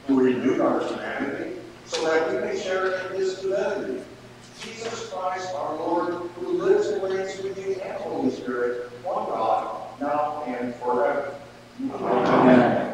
who renewed our humanity, so that we may share in his divinity. Jesus Christ, our Lord, who lives and reigns with you and Holy Spirit, one God, now and forever. Amen.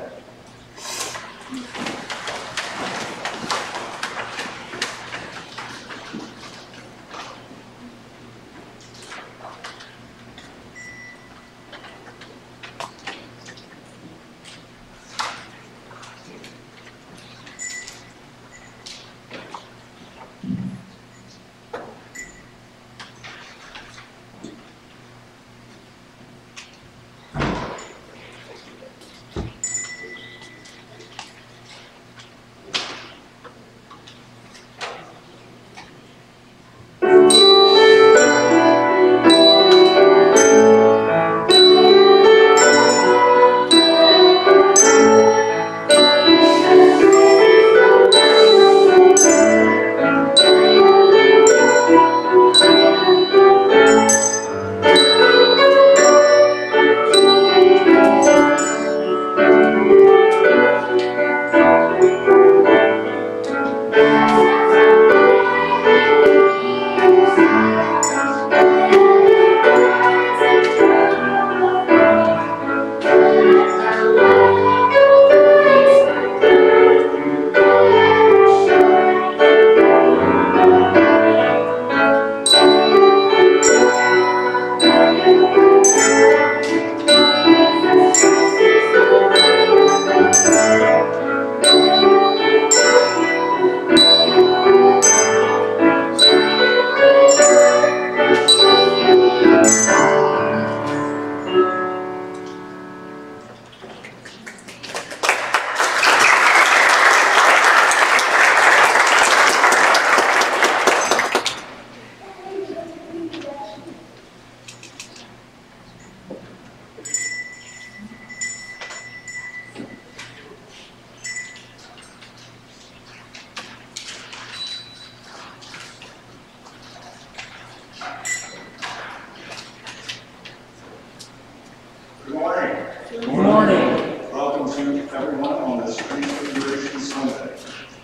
Good morning. Good morning. Welcome to everyone on this Transfiguration Sunday.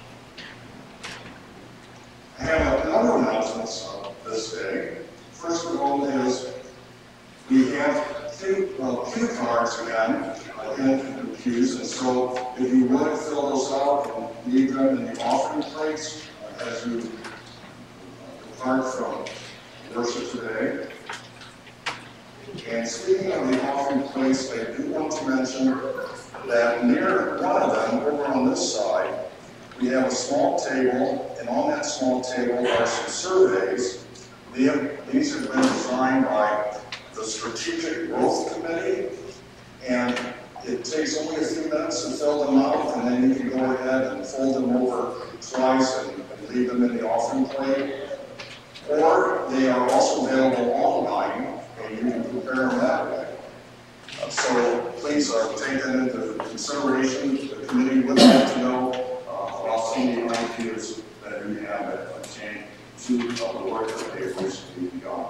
I have another announcement this day. First of all is we have cue cards again in the pews, and so if you would fill those out and leave them in the offering plates as you depart from worship today. And speaking of the offering place, I do want to mention that near one of them, over on this side, we have a small table, and on that small table are some surveys. These have been designed by the Strategic Growth Committee, and it takes only a few minutes to fill them out, and then you can go ahead and fold them over twice and leave them in the offering plate. Or they are also available online, and you can prepare them that way. So please take that into consideration. The committee would like to know about some of the ideas that you have that pertain to the work that they've recently begun.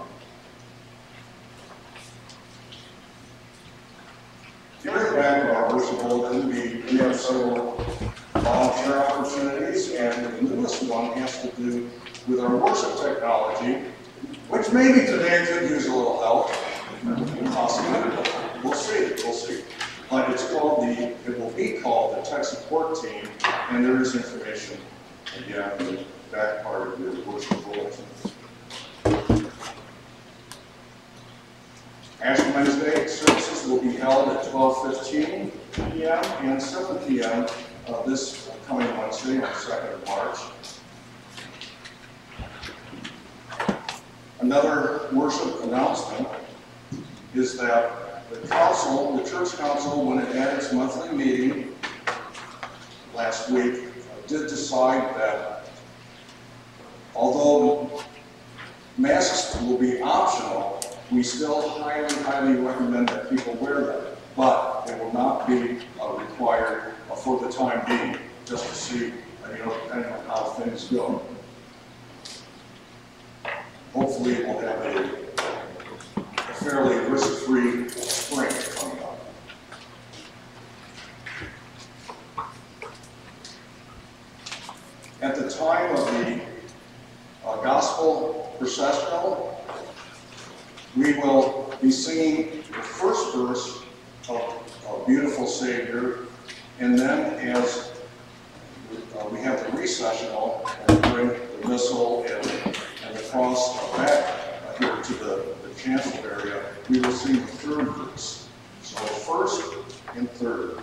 Getting back to our worship bulletin, we have several volunteer opportunities, and the newest one has to do with our worship technology, which maybe today could use a little help. Possibly. We'll see. But it will be called the Tech Support Team, and there is information again in the back part of your worship bulletin. Ash Wednesday services will be held at 12:15 p.m. and 7 p.m. This coming Wednesday, on the 2nd of March. Another worship announcement is that the church council, when it had its monthly meeting last week, did decide that although masks will be optional, we still highly recommend that people wear them, but it will not be required for the time being, just to see, depending on how things go. Hopefully we'll have a fairly risk-free spring coming up. At the time of the gospel processional, we will be singing the first verse of Beautiful Savior, and then as we have the recessional, and we bring the missal and the cross back here to the chancel area, we will sing the third verse. So first and third.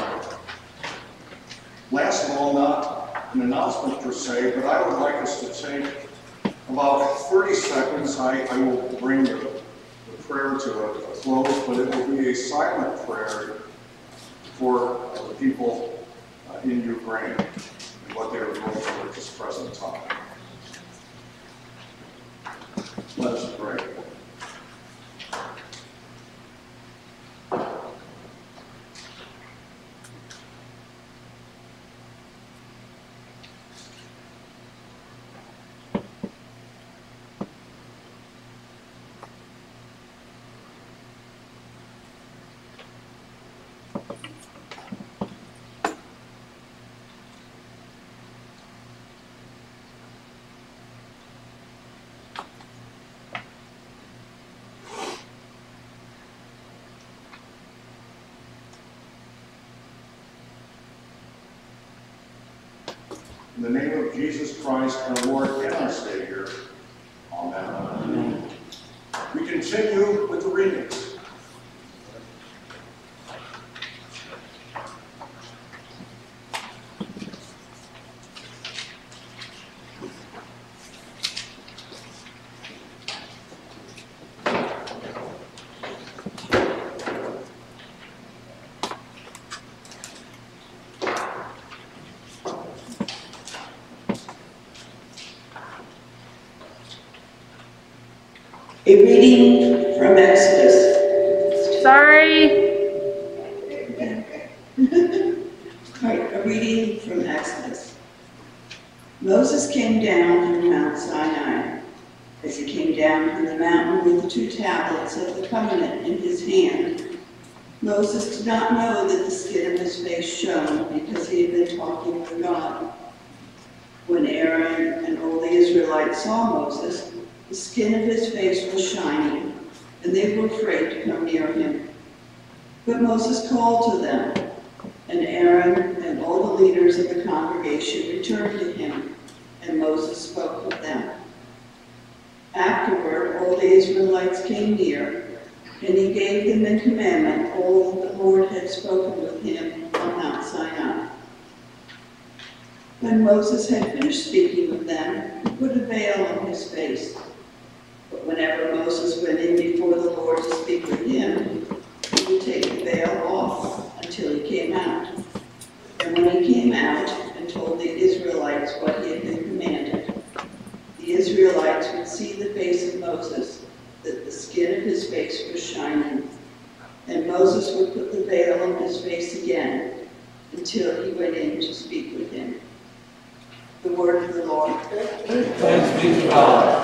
Last of all, not an announcement per se, but I would like us to take about 30 seconds. I will bring the prayer to a close, but it will be a silent prayer for the people in Ukraine and what they are going through at this present time. Let us pray. In the name of Jesus Christ, our Lord and our Savior. Amen. Amen. We continue with the readings. A reading from Exodus. Sorry. Right, a reading from Exodus. Moses came down from Mount Sinai. As he came down from the mountain with the 2 tablets of the covenant in his hand, Moses did not know that the skin of his face shone because he had been talking with God. When Aaron and all the Israelites saw Moses, the skin of his face was shining, and they were afraid to come near him. But Moses called to them, and Aaron and all the leaders of the congregation returned to him, and Moses spoke with them. Afterward, all the Israelites came near, and he gave them in commandment all that the Lord had spoken with him on Mount Sinai. When Moses had finished speaking with them, he put a veil on his face. But whenever Moses went in before the Lord to speak with him, he would take the veil off until he came out. And when he came out and told the Israelites what he had been commanded, the Israelites would see the face of Moses, that the skin of his face was shining. And Moses would put the veil on his face again until he went in to speak with him. The word of the Lord. Thanks be to God.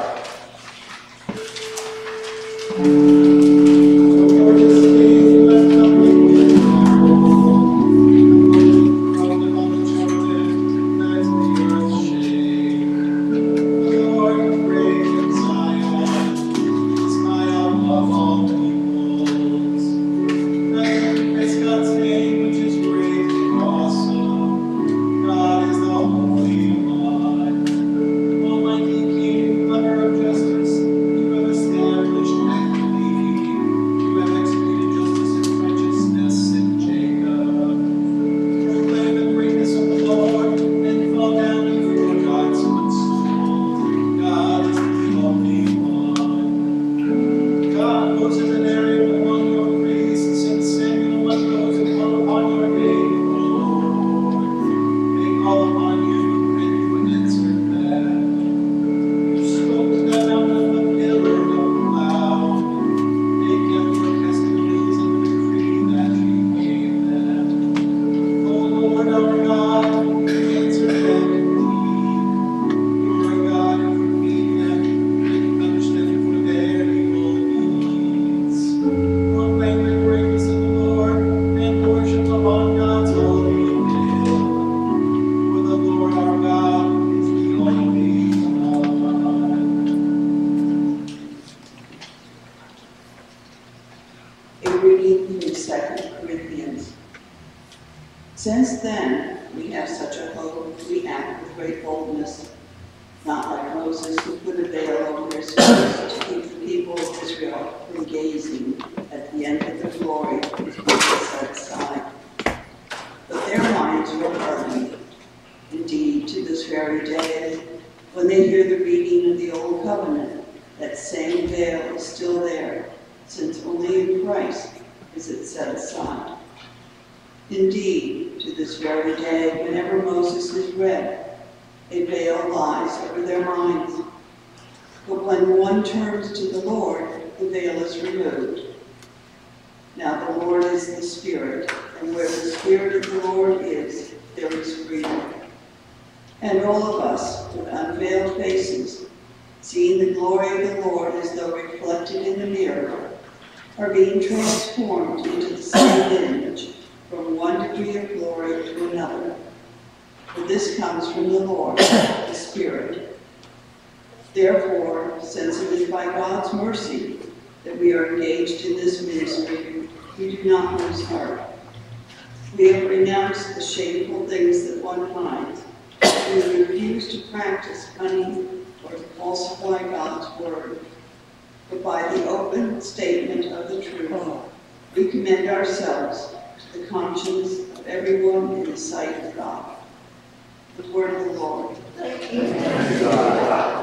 great boldness, not like Moses, who put a veil over his face to keep the people of Israel from gazing at the end of the glory which was set aside. But their minds were hardened. Indeed, to this very day, when they hear the reading of the Old Covenant, that same veil is still there, since only in Christ is it set aside. Indeed, to this very day, whenever Moses is read, a veil lies over their minds. But when one turns to the Lord, the veil is removed. Now the Lord is the Spirit, and where the Spirit of the Lord is, there is freedom. And all of us, with unveiled faces, seeing the glory of the Lord as though reflected in a mirror, are being transformed into the same image, from one degree of glory to another. For this comes from the Lord, the Spirit. Therefore, since it is by God's mercy that we are engaged in this ministry, we do not lose heart. We have renounced the shameful things that one finds. We refuse to practice cunning or to falsify God's word. But by the open statement of the truth, we commend ourselves to the conscience of everyone in the sight of God. The word of the Lord. Thank you, God.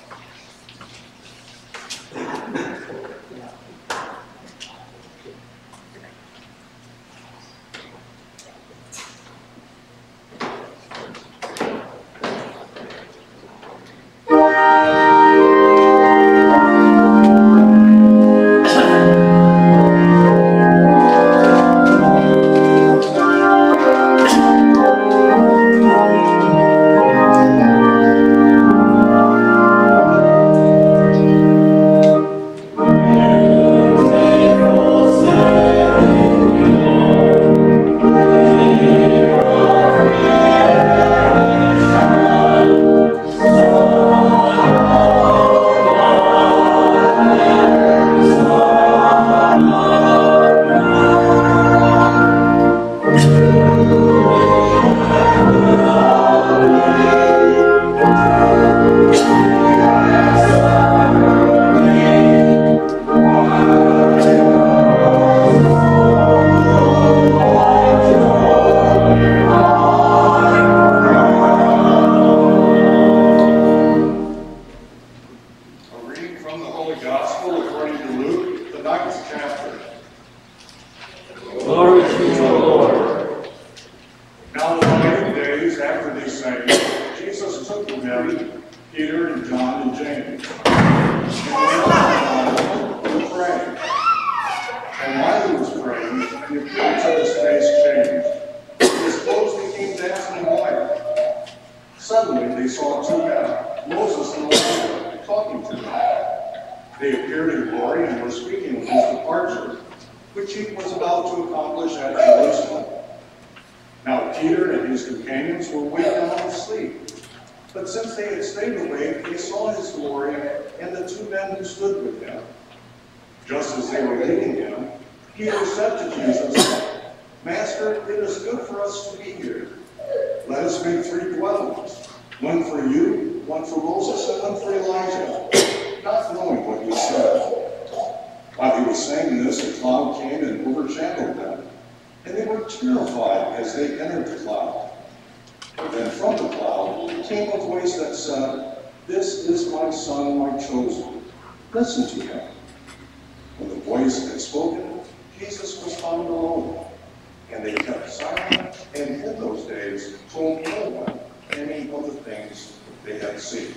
Listen to him. When the voice had spoken, Jesus was found alone, and they kept silent and in those days told no one any of the things they had seen.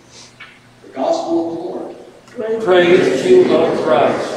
The Gospel of the Lord. Praise to you, Lord Christ.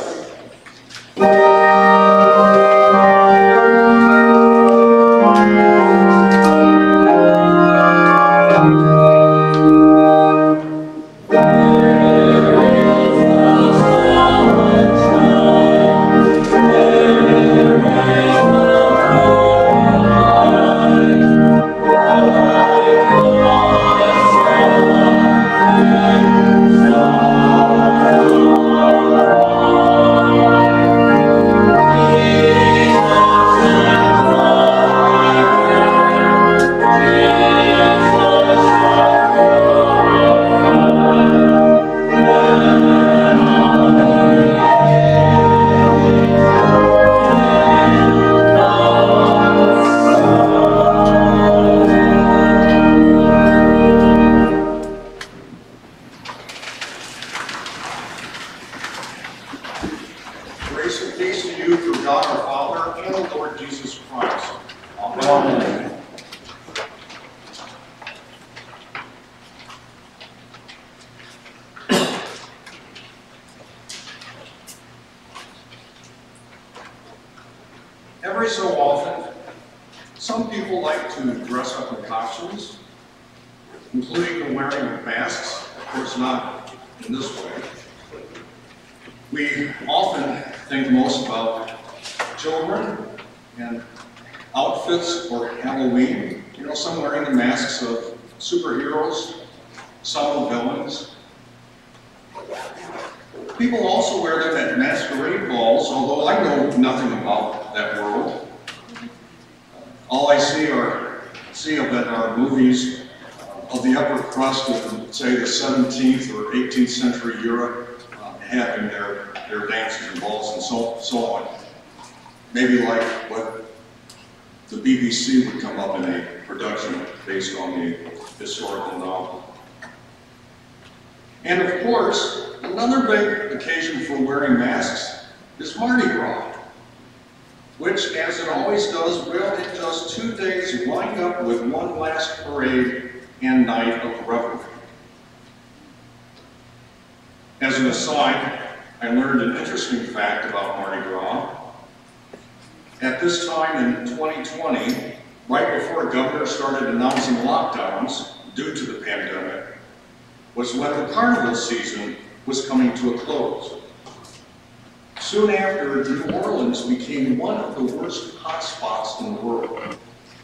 every so often, some people like to dress up in costumes, including the wearing of masks. Of course, not in this way. We often think most about children and outfits for Halloween. You know, some wearing the masks of superheroes, some of villains. People also wear them at masquerade balls, although I know nothing about that world. All I see of it are movies of the upper crust of, say, the 17th or 18th century Europe having their dances and balls and so on. Maybe like what the BBC would come up in a production based on the historical novel. And of course, another big occasion for wearing masks is Mardi Gras, which, as it always does, will in just 2 days wind up with one last parade and night of revelry. As an aside, I learned an interesting fact about Mardi Gras. At this time in 2020, right before governors started announcing lockdowns due to the pandemic, was when the carnival season was coming to a close. Soon after, New Orleans became one of the worst hotspots in the world.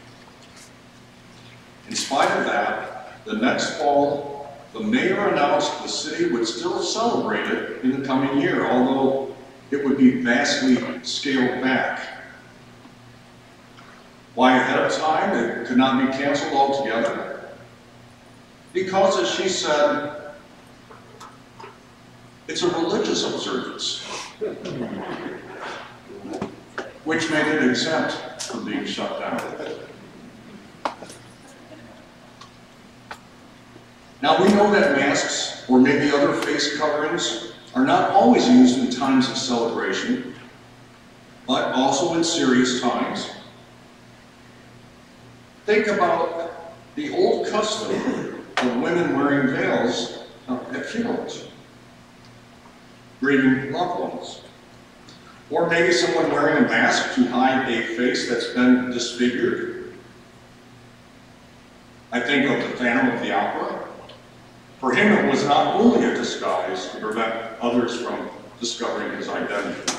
In spite of that, the next fall, the mayor announced the city would still celebrate it in the coming year, although it would be vastly scaled back. Why ahead of time? It could not be canceled altogether. Because, as she said, it's a religious observance, which made it exempt from being shut down. Now, we know that masks, or maybe other face coverings, are not always used in times of celebration, but also in serious times. Think about the old custom of women wearing veils at funerals, grieving loved ones. Or maybe someone wearing a mask to hide a face that's been disfigured. I think of the Phantom of the Opera. For him, it was not only a disguise to prevent others from discovering his identity.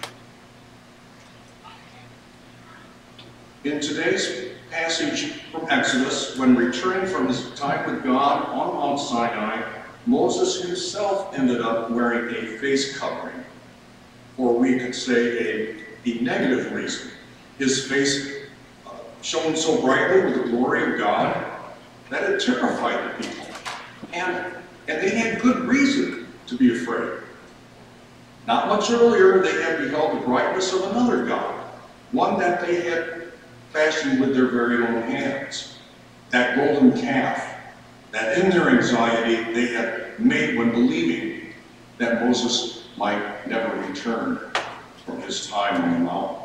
In today's passage from Exodus, when returning from his time with God on Mount Sinai, Moses himself ended up wearing a face covering, or we could say a negative reason. His face shone so brightly with the glory of God that it terrified the people. And they had good reason to be afraid. Not much earlier, they had beheld the brightness of another God, one that they had fashioned with their very own hands, that golden calf, that in their anxiety they had made when believing that Moses might never return from his time on the mountain.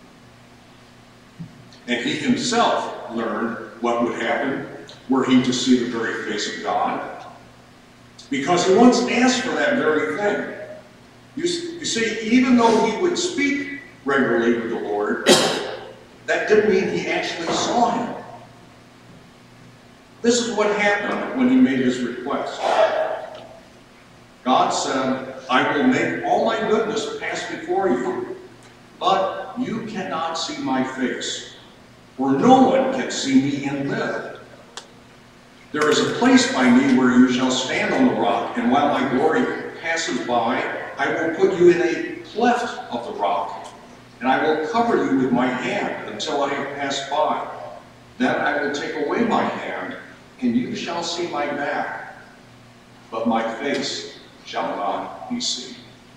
And he himself learned what would happen were he to see the very face of God, because he once asked for that very thing. You see, even though he would speak regularly with the Lord, that didn't mean he actually saw him. This is what happened when he made his request. God said, I will make all my goodness pass before you, but you cannot see my face, for no one can see me and live. There is a place by me where you shall stand on the rock, and while my glory passes by, I will put you in a cleft of the rock, and I will cover you with my hand until I have passed by. Then I will take away my hand, and you shall see my back, but my face shall not be seen.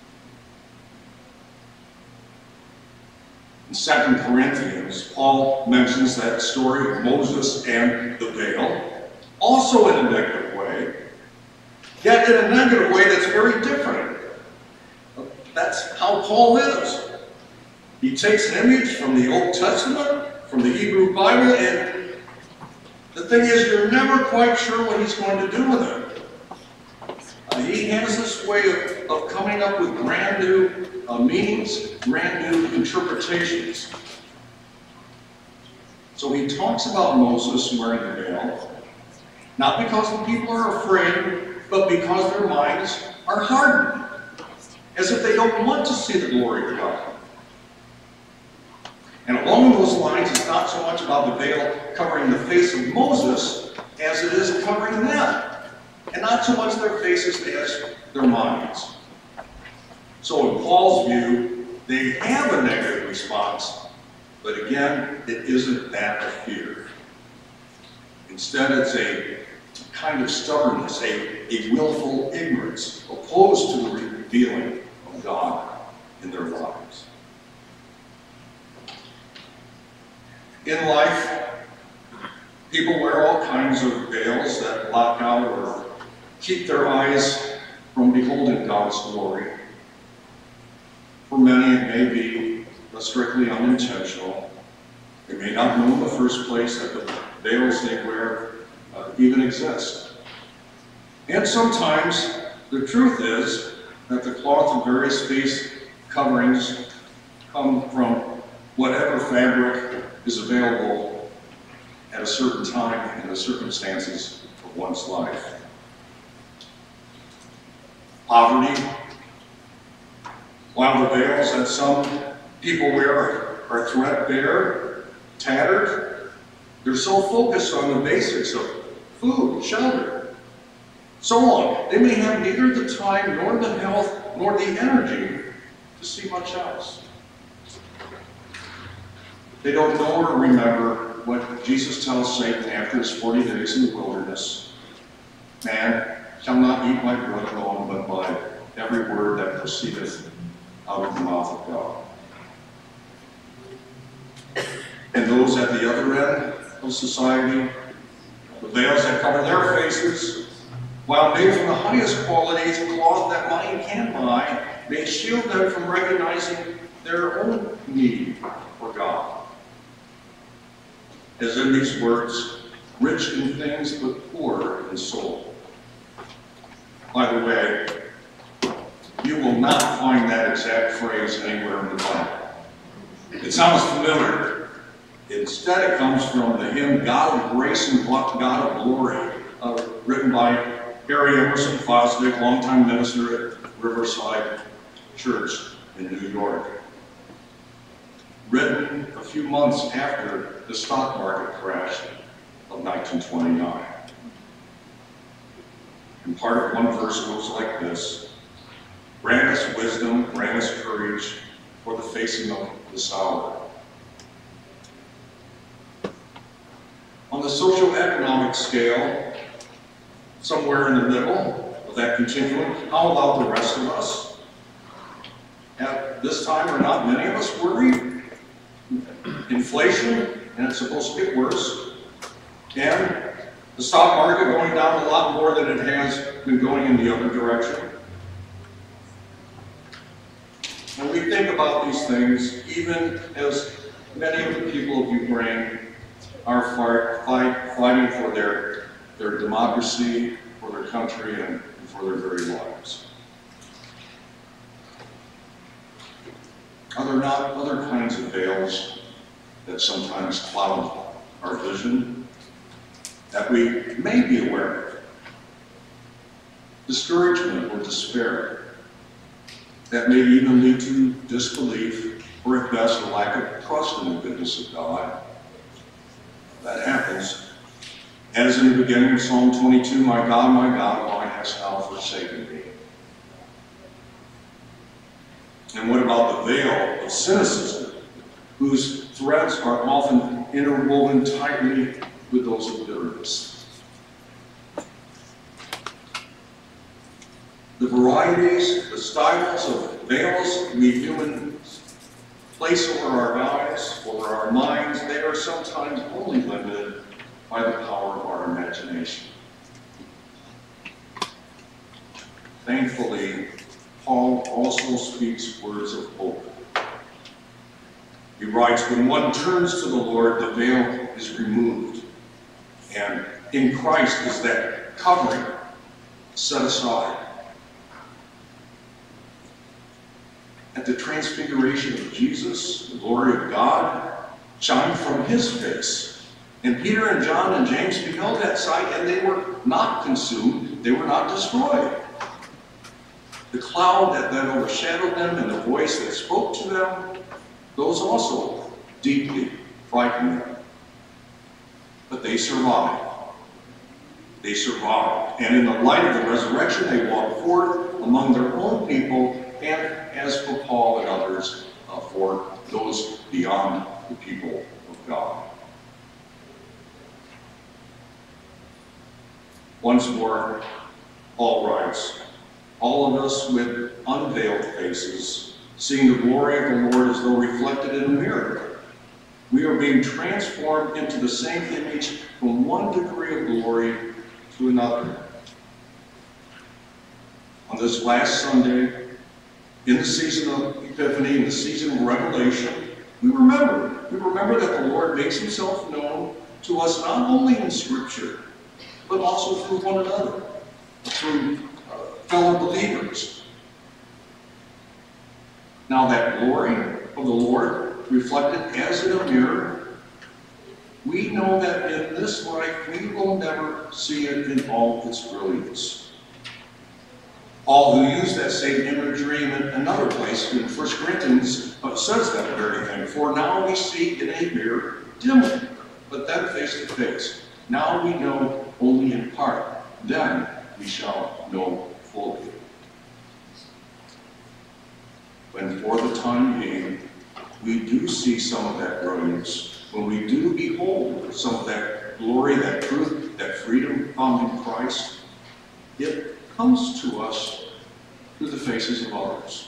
In 2 Corinthians, Paul mentions that story of Moses and the veil, also in a negative way, yet in a negative way that's very different. That's how Paul is. He takes an image from the Old Testament, from the Hebrew Bible, and the thing is, you're never quite sure what he's going to do with it. He has this way of coming up with brand new meanings, brand new interpretations. So he talks about Moses wearing the veil, not because the people are afraid, but because their minds are hardened, as if they don't want to see the glory of God. And along those lines, it's not so much about the veil covering the face of Moses as it is covering them, and not so much their faces as their minds. So in Paul's view, they have a negative response, but again, it isn't that of fear. Instead, it's a kind of stubbornness, a willful ignorance, opposed to the revealing of God in their lives. In life, people wear all kinds of veils that block out or keep their eyes from beholding God's glory. For many, it may be strictly unintentional. They may not know in the first place that the veils they wear even exist. And sometimes the truth is that the cloth of various face coverings come from whatever fabric is available at a certain time in the circumstances of one's life. Poverty, while the veils that some people wear are threadbare, tattered, they're so focused on the basics of food, shelter, so on. They may have neither the time, nor the health, nor the energy to see much else. They don't know or remember what Jesus tells Satan after his 40 days in the wilderness. Man shall not eat by bread alone, but by every word that proceedeth out of the mouth of God. And those at the other end of society, the veils that cover their faces, while made from the highest qualities of cloth that money can buy, may shield them from recognizing their own need for God. As in these words, rich in things but poor in soul. By the way, you will not find that exact phrase anywhere in the Bible. It sounds familiar. Instead, it comes from the hymn God of Grace and God of Glory, written by Harry Emerson Fosdick, longtime minister at Riverside Church in New York. Written a few months after the stock market crash of 1929. And part of one verse goes like this: grant us wisdom, grant us courage for the facing of this hour. On the socioeconomic scale, somewhere in the middle of that continuum, how about the rest of us? At this time, are not many of us worried? Inflation, and it's supposed to get worse. And the stock market going down a lot more than it has been going in the other direction. And we think about these things, even as many of the people of Ukraine are fighting for their democracy, for their country, and for their very lives. Are there not other kinds of veils that sometimes cloud our vision that we may be aware of? Discouragement or despair that may even lead to disbelief, or at best a lack of trust in the goodness of God. That happens. As in the beginning of Psalm 22, my God, why hast thou forsaken me? And what about the veil of cynicism, whose threads are often interwoven tightly with those of bitterness? The varieties, the styles of veils we humans place over our eyes, over our minds, they are sometimes only limited by the power of our imagination. Thankfully, Paul also speaks words of hope. He writes, when one turns to the Lord, the veil is removed, and in Christ is that covering set aside. At the transfiguration of Jesus, the glory of God, shined from his face. And Peter and John and James beheld that sight, and they were not consumed, they were not destroyed. The cloud that then overshadowed them and the voice that spoke to them, those also deeply frightened them. But they survived. They survived. And in the light of the resurrection, they walked forth among their own people, and as for Paul and others, for those beyond the people of God. Once more, Paul writes, all of us with unveiled faces, seeing the glory of the Lord as though reflected in a mirror. We are being transformed into the same image from one degree of glory to another. On this last Sunday, in the season of Epiphany, in the season of Revelation, we remember that the Lord makes himself known to us not only in Scripture, but also through one another, through fellow believers. Now that glory of the Lord reflected as in a mirror, we know that in this life we will never see it in all its brilliance. Paul, who used that same imagery in another place in 1 Corinthians, says that very thing. For now we see in a mirror dimly, but then face to face. Now we know only in part, then we shall know fully. When for the time being, we do see some of that brilliance, when we do behold some of that glory, that truth, that freedom found in Christ, it comes to us through the faces of others.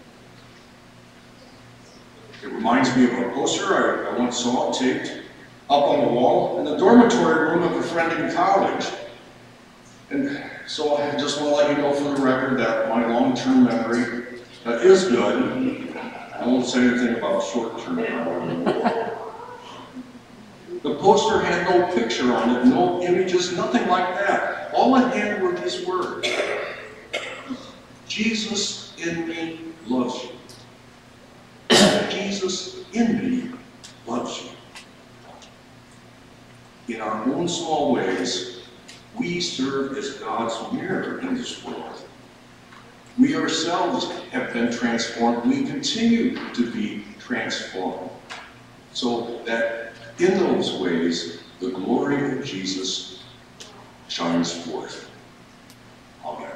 It reminds me of a poster I once saw taped up on the wall in the dormitory room of a friend in college. And so I just want to let you know for the record that my long-term memory is good. I won't say anything about short-term memory. The poster had no picture on it, no images, nothing like that. All it had were these words. Jesus in me loves you. Jesus in me loves you. In our own small ways, we serve as God's mirror in this world. We ourselves have been transformed. We continue to be transformed. So that in those ways, the glory of Jesus shines forth. Amen.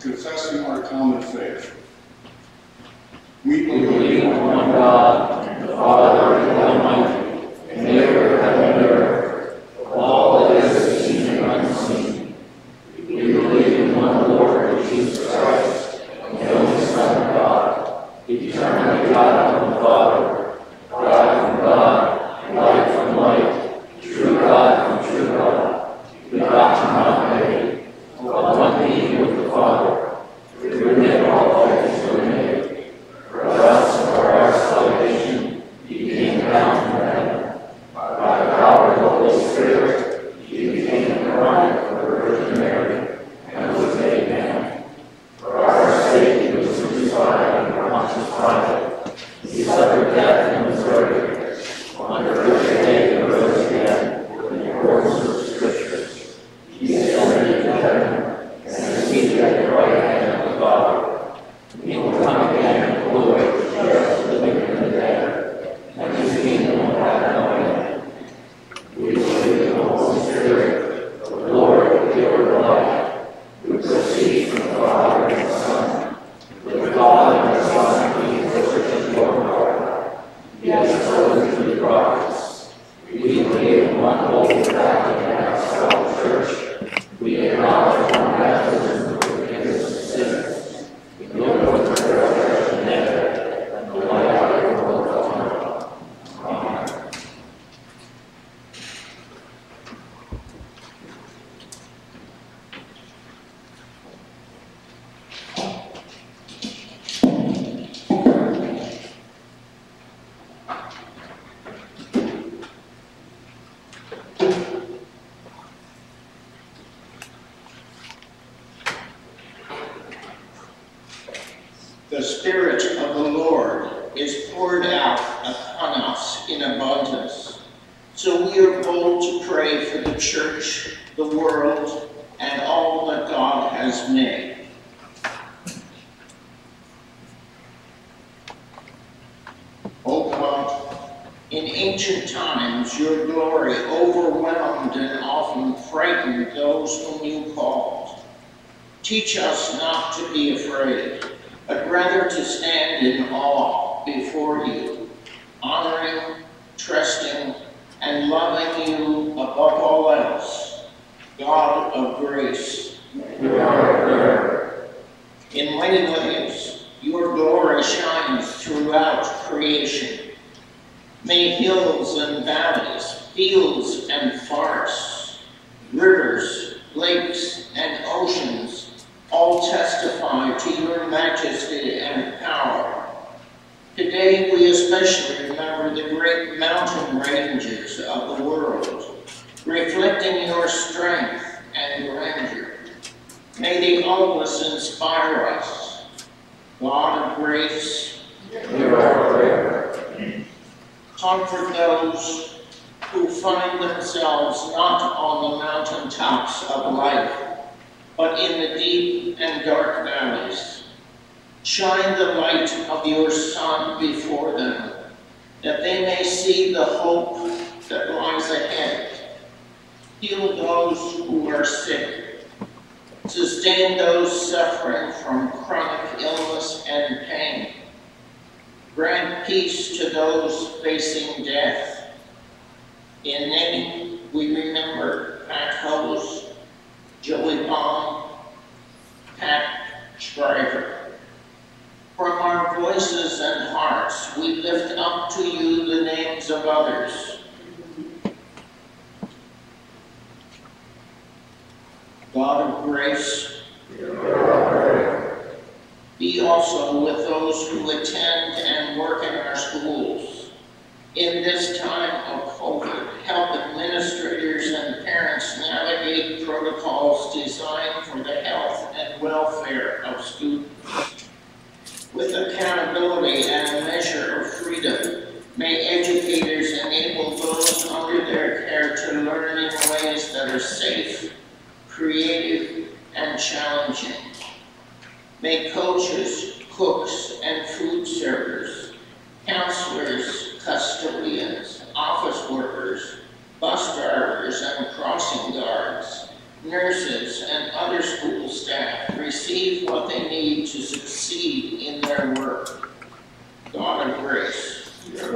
confessing our common faith. We We believe believe in one God, the Father Almighty, maker of heaven and earth, all that is seen and unseen. We believe in one Lord Jesus Christ, the only Son of God, eternally God from the Father, God from God, light from light, true God from true God, begotten not made, one being with the Father, through him all things were made. For us and for our salvation, he came down from heaven. By the power of the Holy Spirit, he became incarnate of the Virgin Mary, and was made man. For our sake he was crucified under Pontius Pilate. He suffered death and was buried. On the third day he rose again, in accordance with the Scriptures. He ascended into heaven, and is seated at the right hand of the Father. He will come again in glory to judge the living and the dead, and his kingdom will have no end. We believe in the Holy Spirit, the Lord, the giver of life, who proceeds from the Father and the Son, with God and the Son, he worshipped and glorified. He has chosen to be prophets. We believe in one holy Catholic and apostolic Church. We acknowledge one baptism for the forgiveness of sins. We look for the resurrection of the dead and the life of the world to come. Amen. The Spirit of the Lord is poured out upon us in abundance. So we are bold to pray for the Church, the world, and all that God has made. O God, in ancient times your glory overwhelmed and often frightened those whom you called. Teach us not to be afraid, but rather to stand in awe before you, honoring, trusting, and loving you above all else, God of grace. In many ways, your glory shines throughout creation. May hills and valleys, fields and forests, rivers, lakes, and oceans all testify to your majesty and power. Today we especially remember the great mountain ranges of the world, reflecting your strength and grandeur. May they always inspire us. God of grace, Hear our prayer. comfort those who find themselves not on the mountaintops of life, but in the deep and dark valleys. Shine the light of your sun before them, that they may see the hope that lies ahead. Heal those who are sick. Sustain those suffering from chronic illness and pain. Grant peace to those facing death. In name, we remember Pat Hose, Joey Baum, Pat Schreiber. From our voices and hearts, we lift up to you the names of others. God of grace, be also with those who attend and work in our schools. In this time of COVID, help administrators and parents navigate protocols designed for the health and welfare of students. With accountability and a measure of freedom, may educators enable those under their care to learn in ways that are safe, creative, and challenging. May coaches, cooks, and food servers, counselors, custodians, office workers, bus drivers and crossing guards, nurses, and other school staff receive receive what they need to succeed in their work. God of grace,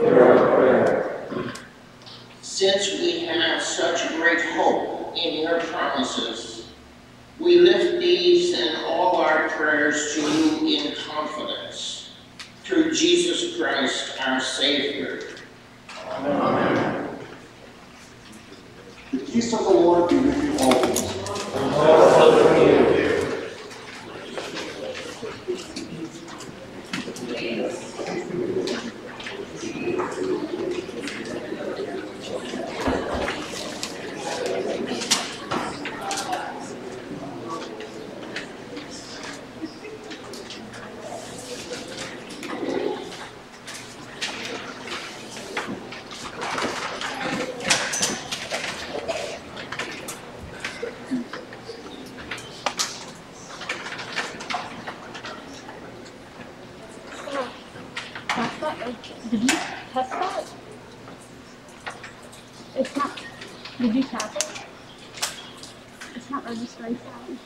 since we have such great hope in your promises, we lift these and all our prayers to you in confidence, through Jesus Christ, our Savior. Amen. The peace of the Lord be with you always. Did you test that? It's not. Did you tap it? It's not registering sound.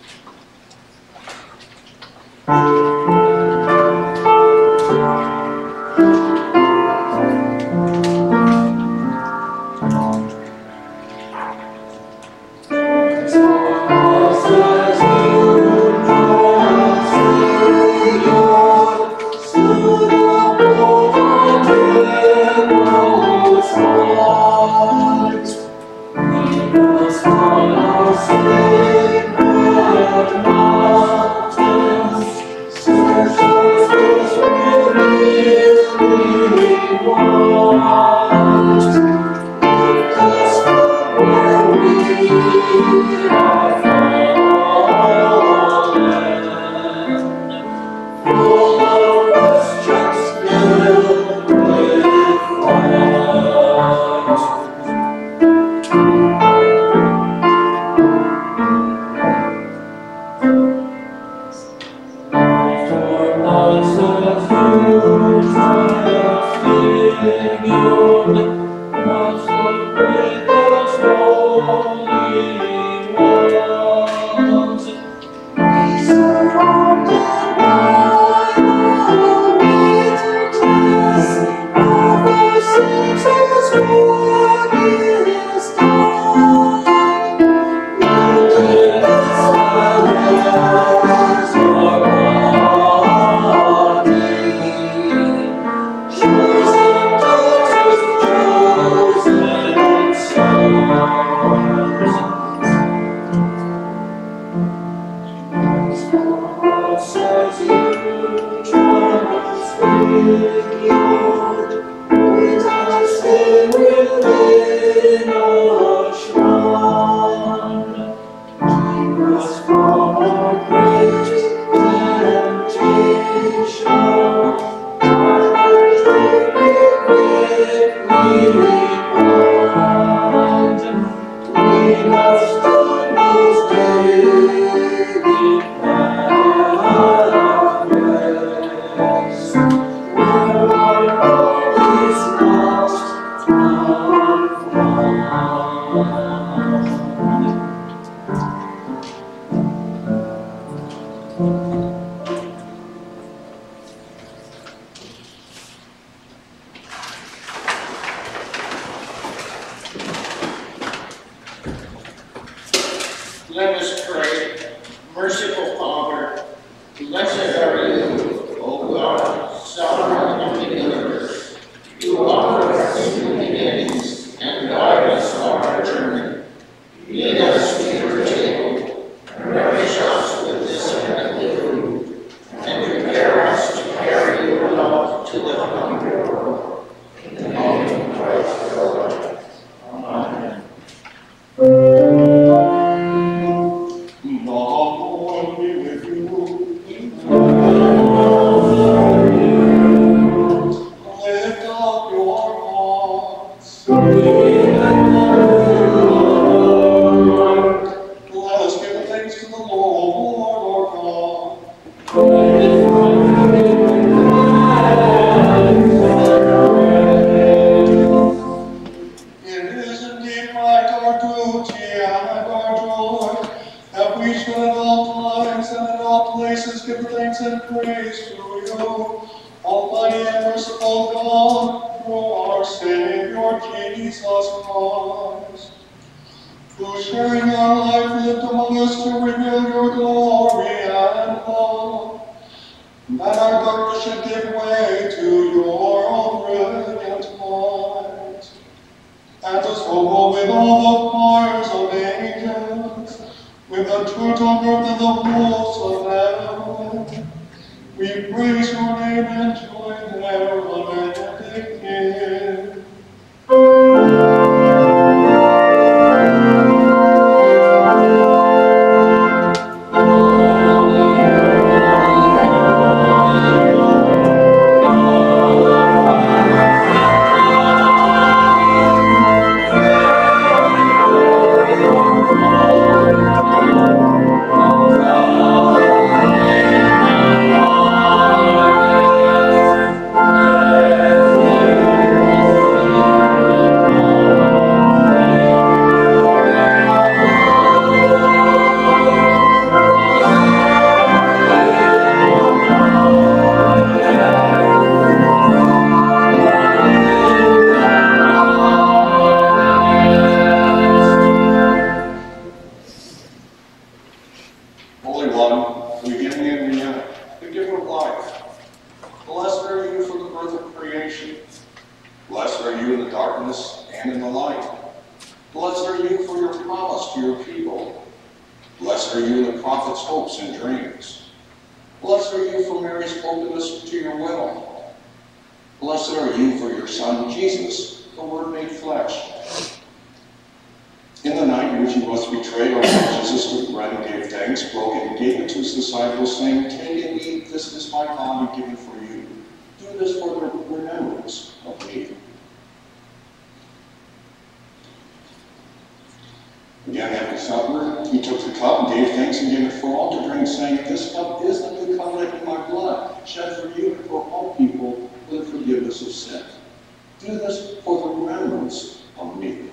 Let us pray. Merciful Father, blessed are you, O God, sovereign of the universe. You offer us new beginnings and guide us on our journey. Lead us to your table, nourish us with this heavenly food, and prepare us to carry your love to the hungry world. In the name of Christ our Lord. Amen. Lord be with you. Lift up your hearts. Let us give thanks to the Lord our God. It is indeed right, our duty and our joy, that we should at all times and at all places give thanks and praise to you. Almighty and merciful God, through our Savior Jesus Christ, who sharing our life lived among us to reveal your glory and love, that our darkness should give way to your own brilliant light. And us hope with all the choirs of angels, with the true on earth and the hosts of heaven, we praise your name and join their unending hymn. Holy One, beginning and the end, the giver of life, blessed are you for the birth of creation. Blessed are you in the darkness and in the light. Blessed are you for your promise to your people. Blessed are you in the prophet's hopes and dreams. Blessed are you for Mary's openness to your will. Blessed are you for your Son, Jesus, the Word made flesh. In the night in which he was betrayed, our Lord Jesus took bread and gave thanks, broke it, and gave it to his disciples, saying, "Take and eat, this is my body given for you. Do this for the remembrance of me." Again, after supper, he took the cup and gave thanks and gave it for all to drink, saying, "This cup is the new covenant in my blood, shed for you and for all people for the forgiveness of sin. Do this for the remembrance of me."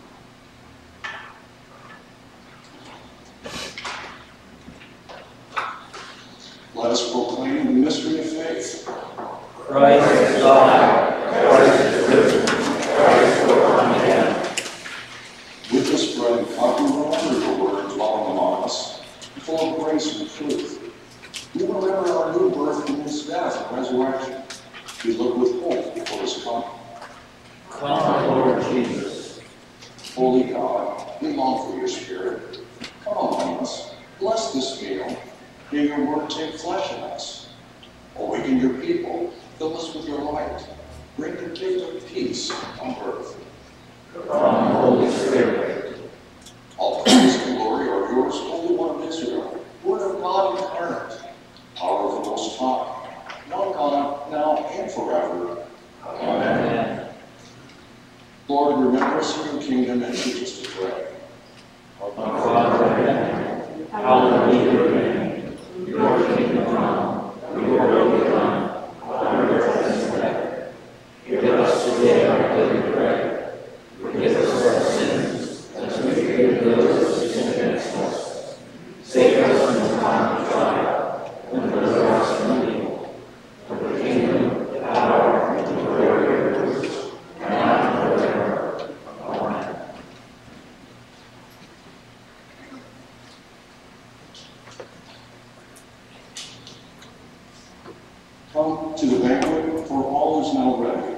Let us proclaim the mystery of faith. Christ is alive, Christ is risen, Christ will come again. With this bread and cup, we remember your word dwelling among us, full of grace and truth. We remember our new birth and his death and resurrection. We look with hope for his coming. Come, Lord Jesus. Holy God, we long for your Spirit. Come among us. Bless this meal. May your word take flesh in us. Awaken your people. Fill us with your light. Bring the gift of peace on earth. Come, Holy Spirit. All praise and glory are yours, Holy One of Israel, Word of God incarnate, power of the Most High, one God, now and forever. Amen. Lord, remember us in your kingdom and teach us to pray. Our Father in heaven, hallowed be your name. Your kingdom come, your will be done, on earth as in heaven. Give us today our daily bread. Forgive us our sins, as we forgive those who sin against us. Save us from the time of trial, and deliver us from evil. For the kingdom, the power, and the glory are yours, now and forever. Amen. Come to the banquet, for all is now ready.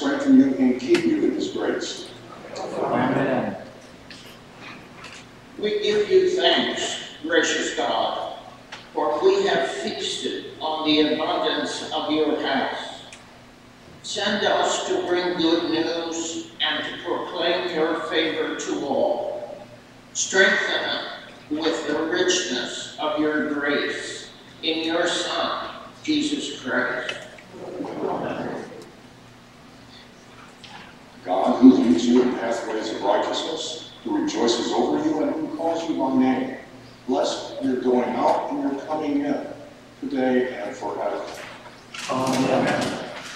strengthen you and keep you in his grace. Amen. We give you thanks, gracious God, for we have feasted on the abundance of your house. Send us to bring good news and to proclaim your favor to all. Strengthen us with the richness of your grace in your Son, Jesus Christ. God, who leads you in pathways of righteousness, who rejoices over you and who calls you by name, bless your going out and your coming in, today and forever. Amen.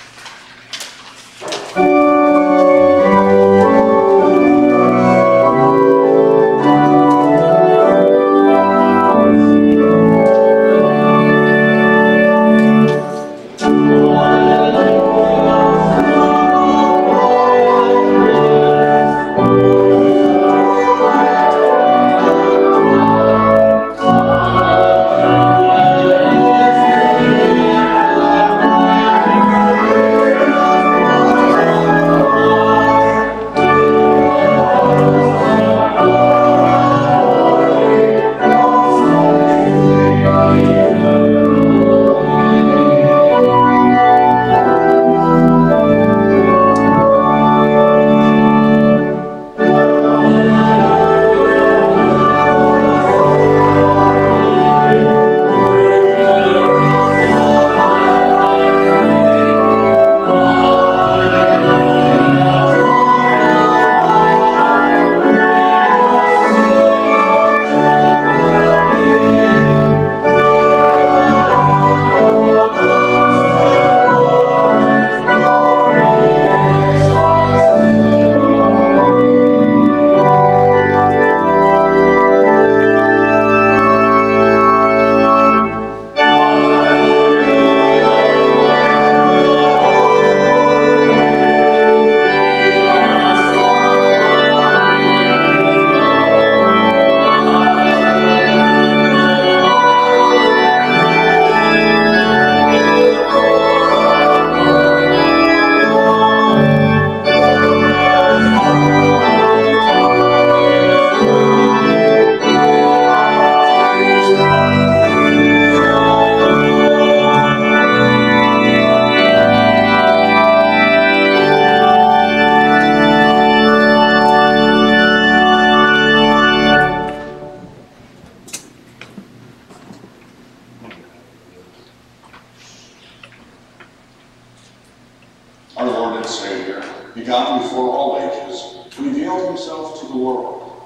Our Lord and Savior, begotten before all ages, revealed himself to the world.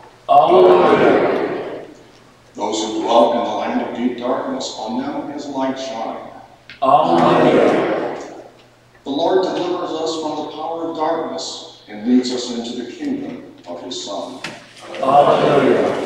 Alleluia. Those who dwell in the land of deep darkness, on them his light shine. Alleluia. The Lord delivers us from the power of darkness and leads us into the kingdom of his Son. Alleluia.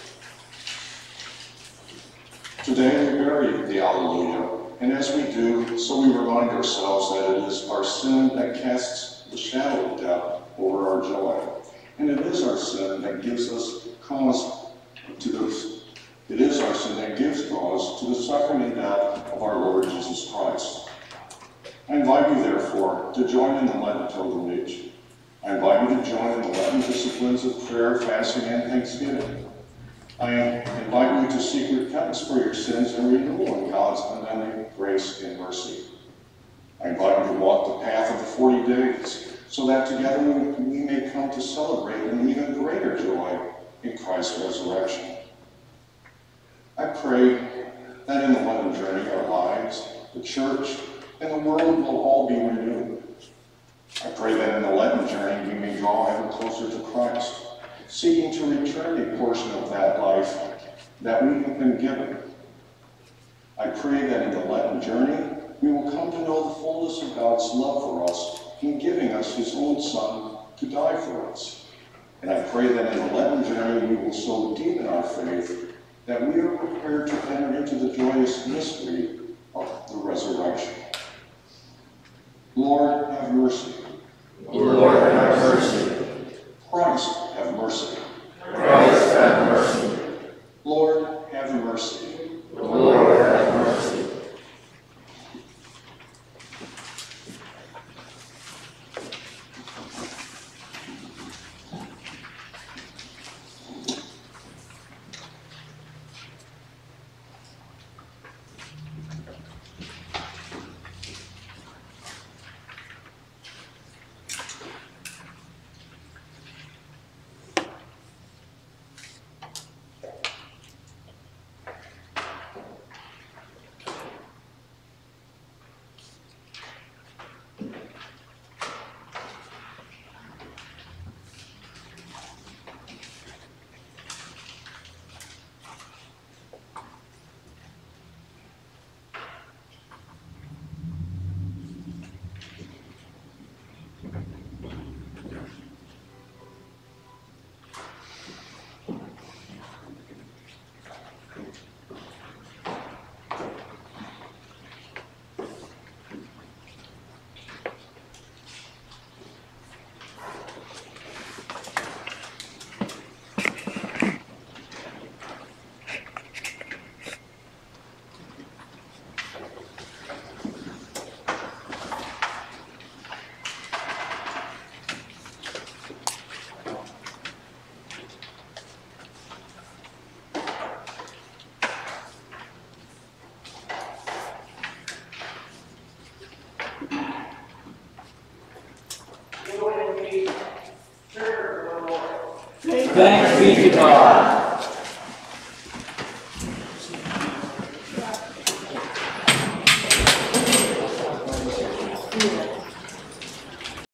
Today we bury the Alleluia, and as we do, so we remind ourselves that it is our sin that casts the shadow of death over our joy, and it is our sin that gives us cause to the It is our sin that gives cause to the suffering and death of our Lord Jesus Christ. I invite you, therefore, to join in the Lenten pilgrimage. I invite you to join in the Lenten disciplines of prayer, fasting, and thanksgiving. I invite you to seek repentance for your sins and renewal in God's unending grace and mercy. I invite you to walk the path of the 40 days, so that together we may come to celebrate an even greater joy in Christ's resurrection. I pray that in the Lenten journey, our lives, the church, and the world will all be renewed. I pray that in the Lenten journey, we may draw ever closer to Christ, seeking to return a portion of that life that we have been given. I pray that in the Lenten journey, we will come to know the fullness of God's love for us in giving us his own Son to die for us. And I pray that in the Lenten journey, we will so deepen our faith that we are prepared to enter into the joyous mystery of the resurrection. Lord, have mercy. Lord, have mercy. Christ, have mercy. Christ, have mercy. Lord, have mercy. Lord, have mercy. Thanks be to God.